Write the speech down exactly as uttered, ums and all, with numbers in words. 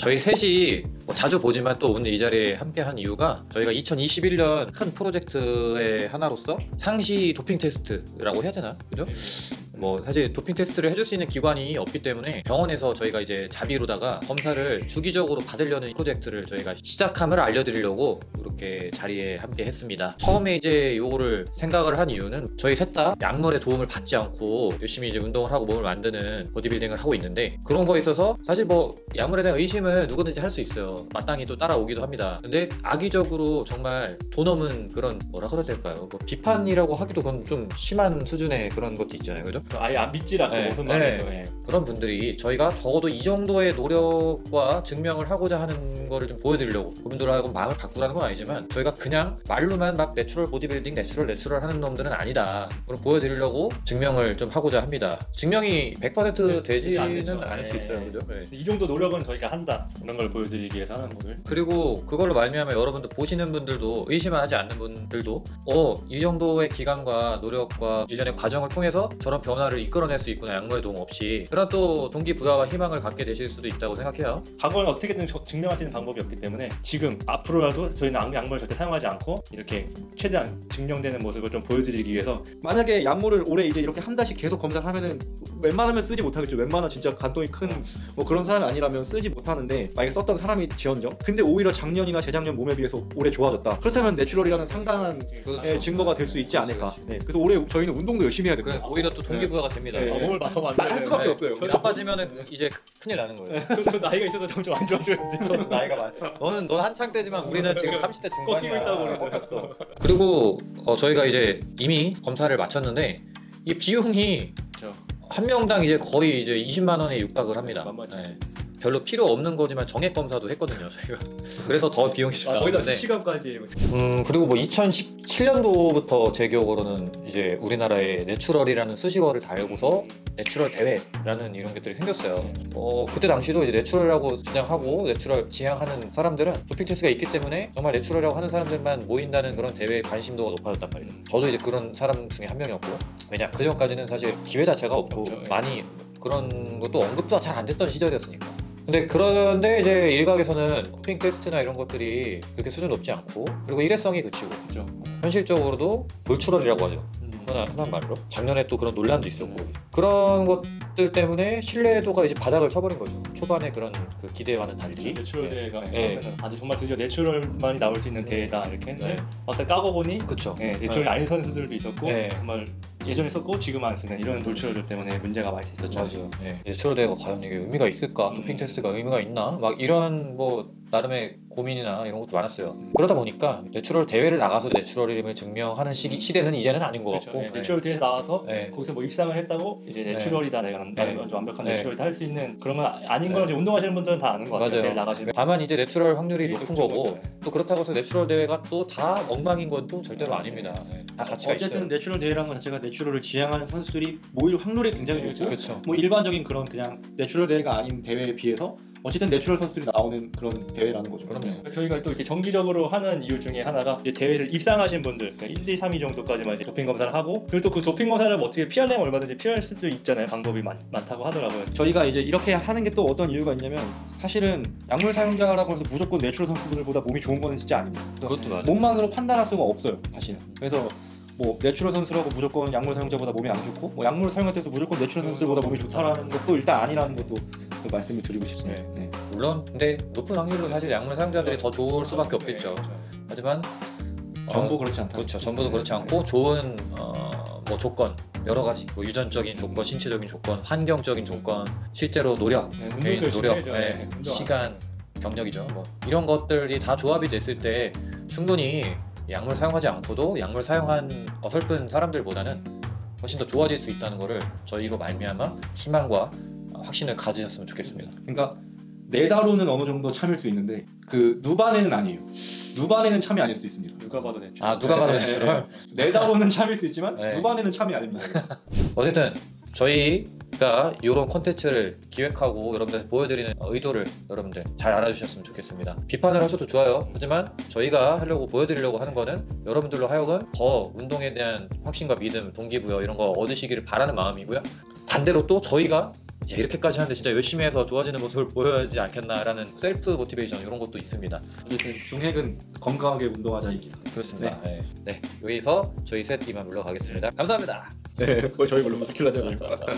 저희 셋이 뭐 자주 보지만 또 오늘 이 자리에 함께 한 이유가 저희가 이천이십일 년 큰 프로젝트의 하나로서 상시 도핑 테스트라고 해야 되나? 그죠? 뭐 사실 도핑 테스트를 해줄 수 있는 기관이 없기 때문에 병원에서 저희가 이제 자비로다가 검사를 주기적으로 받으려는 프로젝트를 저희가 시작함을 알려드리려고 이렇게 자리에 함께 했습니다. 처음에 이제 요거를 생각을 한 이유는 저희 셋 다 약물의 도움을 받지 않고 열심히 이제 운동을 하고 몸을 만드는 보디빌딩을 하고 있는데 그런 거에 있어서 사실 뭐 약물에 대한 의심은 누구든지 할 수 있어요. 마땅히 또 따라오기도 합니다. 근데 악의적으로 정말 돈 넘은 그런 뭐라 그래야 될까요? 뭐 비판이라고 하기도 그건 좀 심한 수준의 그런 것도 있잖아요. 그죠? 아예 안 믿질 않고 무슨 말이죠. 네. 그런 분들이 저희가 적어도 이 정도의 노력과 증명을 하고자 하는 거를 좀 보여드리려고 그분들하고 마음을 바꾸라는 건 아니지만 저희가 그냥 말로만 막 내추럴 보디빌딩 내추럴 내추럴 하는 놈들은 아니다. 그걸 보여드리려고 증명을 좀 하고자 합니다. 증명이 백 퍼센트 네, 되지는 않을 수 있어요. 그죠? 네. 이 정도 노력은 저희가 한다. 그런 걸 보여드리기 위해서 하는 거를. 그리고 그걸로 말미암아 여러분들 보시는 분들도 의심을 하지 않는 분들도 어, 이 정도의 기간과 노력과 일련의 과정을 통해서 저런 변화를 이끌어낼 수 있구나. 약물의 도움 없이. 그런 또 동기부여와 희망을 갖게 되실 수도 있다고 생각해요. 과거는 어떻게든 증명할 수 있는 방법이 없기 때문에 지금 앞으로라도 저희는 약물을 절대 사용하지 않고 이렇게 최대한 증명되는 모습을 좀 보여드리기 위해서 만약에 약물을 올해 이제 이렇게 한 달씩 계속 검사를 하면은 웬만하면 쓰지 못하겠죠. 웬만한 진짜 간통이 큰 뭐 그런 사람이 아니라면 쓰지 못하는데 만약에 썼던 사람이 지연정 근데 오히려 작년이나 재작년 몸에 비해서 올해 좋아졌다. 그렇다면 내추럴이라는 상당한 예, 증거가 될 수 있지 않을까. 네. 그래서 올해 저희는 운동도 열심히 해야 되고요. 오히려 또 동기부여가 됩니다. 네. 아, 몸을 맞서 만들 할 수밖에 네. 없어요. 나빠지면은 이제 큰일 나는 거예요. 저 나이가 있어서 점점 안 좋아지는데 저는 나이가 많. 너는 넌 한창 때지만 우리는 지금 삼십 대 중반이야. 꺾이고 있다고 우리 꺾였어. 그리고 어, 저희가 이제 이미 검사를 마쳤는데 이 비용이 그렇죠. 한 명당 이제 거의 이제 이십만 원에 육박을 합니다. 네. 별로 필요 없는 거지만 정액 검사도 했거든요 저희가. 그래서 더 비용이 좀 아, 거의 다 나오는데. 두 시간까지. 음 그리고 뭐 이천십칠 년도부터 제 기억으로는 이제 우리나라에 내추럴이라는 수식어를 달고서 내추럴 대회라는 이런 것들이 생겼어요. 어 그때 당시도 이제 내추럴이라고 주장하고 내추럴 지향하는 사람들은 도핑 테스트가 있기 때문에 정말 내추럴이라고 하는 사람들만 모인다는 그런 대회에 관심도가 높아졌단 말이죠. 저도 이제 그런 사람 중에 한 명이었고 왜냐 그 전까지는 사실 기회 자체가 없고 많이 그런 것도 언급도 잘 안 됐던 시절이었으니까. 근데 그런데 이제 일각에서는 도핑 테스트나 이런 것들이 그렇게 수준 높지 않고 그리고 일회성이 그치고 그렇죠. 현실적으로도 돌출혈이라고 하죠. 흔한, 흔한 말로 작년에 또 그런 논란도 있었고 음. 그런 것들 때문에 신뢰도가 이제 바닥을 쳐버린 거죠. 초반에 그런 그 기대와는 달리 내추럴 네. 대회가 네. 아주 정말 드디어 내추럴만이 나올 수 있는 대회다 이렇게 했는데 네. 막상 까고 보니 그쵸. 네, 내추럴이 네. 아닌 선수들도 있었고 네. 정말 예전에 썼고 지금 안 쓰는 이런 돌출혈들 때문에 문제가 많이 있었죠. 맞아요. 네. 내추럴 대회가 과연 이게 의미가 있을까? 음. 도핑 테스트가 의미가 있나? 막 이런 뭐 나름의 고민이나 이런 것도 많았어요. 음. 그러다 보니까 내추럴 대회를 나가서 내추럴임을 증명하는 시기, 시대는 이제는 아닌 것 그렇죠. 같고 네. 내추럴 대회 나와서 네. 거기서 뭐 입상을 했다고 이제 내추럴이다 내가 네. 나는 완벽한 네. 내추럴이다 할 수 있는 그런 건 아닌 네. 걸 이제 운동하시는 분들은 다 아는 것 같아요. 대회 맞아요. 나가시면. 다만 이제 내추럴 확률이 네, 높은 높은 거고 거죠. 또 그렇다고 해서 내추럴 대회가 또 다 엉망인 건 또 절대로 아닙니다. 네. 다 가치가 어쨌든 있어요. 내추럴 대회라는 것 자체가 내추럴을 지향하는 선수들이 모일 확률이 굉장히 높고 그렇죠. 뭐 일반적인 그런 그냥 내추럴 대회가 아닌 대회에 비해서 어쨌든 내추럴 선수들이 나오는 그런 대회라는 거죠. 그럼요. 저희가 또 이렇게 정기적으로 하는 이유 중에 하나가 이제 대회를 입상하신 분들 그러니까 일, 이, 삼 위 정도까지만 이제 도핑 검사를 하고 그리고 또 그 도핑 검사를 어떻게 피하려면 얼마든지 피할 수도 있잖아요. 방법이 많, 많다고 하더라고요. 저희가 이제 이렇게 하는 게 또 어떤 이유가 있냐면 사실은 약물 사용자라고 해서 무조건 내추럴 선수들보다 몸이 좋은 거는 진짜 아닙니다. 그것도 맞아요. 몸만으로 판단할 수가 없어요, 사실은. 그래서 뭐 내추럴 선수라고 무조건 약물 사용자보다 몸이 안 좋고 뭐 약물을 사용할 때도 무조건 내추럴 선수들보다 몸이 좋다라는 것도 일단 아니라는 것도 또 말씀을 드리고 싶습니다. 네. 물론 근데 높은 확률로 사실 약물 사용자들이 더 좋을 수밖에 없겠죠. 하지만 전부 어, 그렇지 않다. 그렇죠. 전부도 그렇지 않고 좋은 어, 뭐 조건 여러 가지 뭐 유전적인 조건, 신체적인 조건, 환경적인 조건, 실제로 노력, 네, 개인 운동도 노력, 열심히 해야죠. 네, 네, 운동 시간, 경력이죠. 뭐 이런 것들이 다 조합이 됐을 때 충분히 약물 사용하지 않고도 약물 사용한 어설픈 사람들보다는 훨씬 더 좋아질 수 있다는 거를 저희로 말미암아 희망과 확신을 가지셨으면 좋겠습니다. 그러니까 네다로는 어느 정도 참일 수 있는데 그 누바네는 아니에요. 누바네는 참이 아닐 수도 있습니다. 누가 봐도 내추럴. 아 누가 봐도 내추럴. 네다로는 참일 수 있지만 네. 누바네는 참이 아닙니다. 어쨌든 저희가 이런 콘텐츠를 기획하고 여러분들한테 보여드리는 의도를 여러분들 잘 알아주셨으면 좋겠습니다. 비판을 하셔도 좋아요. 하지만 저희가 하려고 보여드리려고 하는 거는 여러분들로 하여금 더 운동에 대한 확신과 믿음, 동기부여 이런 거 얻으시기를 바라는 마음이고요. 반대로 또 저희가 야, 이렇게까지 하는데 진짜 열심히 해서 좋아지는 모습을 보여야지 않겠나라는 셀프 모티베이션 이런 것도 있습니다. 어쨌든 중핵은 건강하게 운동하자입니다. 그렇습니다. 네. 네. 여기서 저희 셋 이만 물러가겠습니다. 감사합니다. 네, 그걸 저희 걸로 무슨 킬러잖아요.